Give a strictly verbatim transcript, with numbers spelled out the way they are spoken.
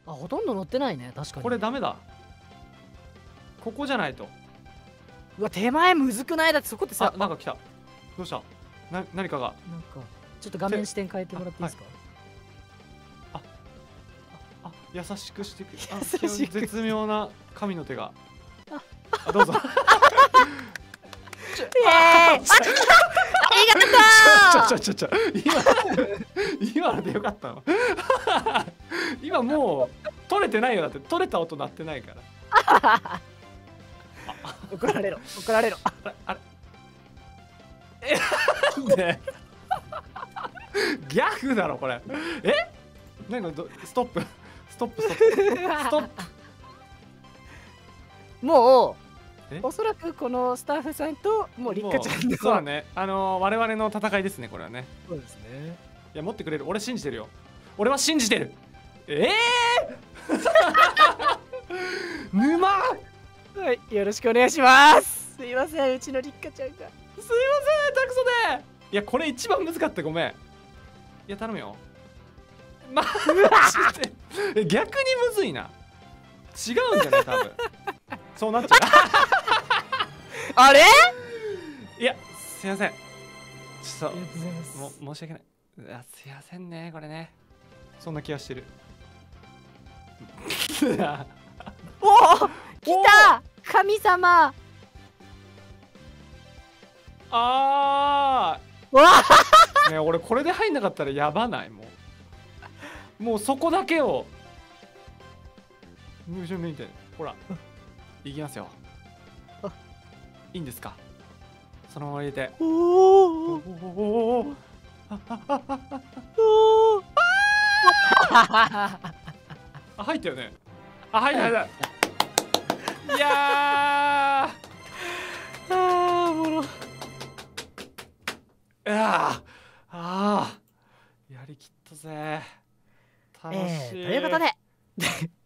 あ、ほとんど乗ってないね、確かに。 これダメだ。ここじゃないと。 うわ、手前むずくない？だってそこってさ、 あ、なんか来た。どうした？な、何かが。 なんかちょっと画面視点変えてもらっていいですか？ あ、あ、優しくしてくれ。あ、 優しく絶妙な神の手が。あ、どうぞ。 イエーイ。あ、ありがとう。 ちょちょちょちょ、今今のでよかったの？今もう取れてないよ。だって取れた音鳴ってないから。 怒られろ、怒られろ。 あれ、あれ、え、なんでギャグだろこれ。え、なんかど、ストップストップストップストップ。 もうえおそらくこのスタッフさんともうリッカちゃんの、 そうだね、あのー、我々の戦いですね、これはね。 そうですね。 いや、持ってくれる。俺信じてるよ。俺は信じてる。ええー、沼。 はい、よろしくお願いします。すいません、うちのリッカちゃんが。 すいません、タクソで。いや、これ一番難かった。ごめん。いや、頼むよ。マジで。え、逆にむずいな。違うんじゃない？多分。そうなっちゃう。 あれ？ いや、すいません。ちょっありがとうございます。 と、も、申し訳ない。いや、すいませんね、これね。そんな気がしてる。 おお、来た！神様！ あわあ。ね、俺これで入んなかったらやばない？もう。もうそこだけを。無情見て。ほら。いきますよ。いいんですか？そのまま入れて。 おおおおお。あ、入ったよね。あ、入った入った。いやー。 ああ、おもろ。 いやー、あー、やりきったぜ。楽しい。 えー、ということで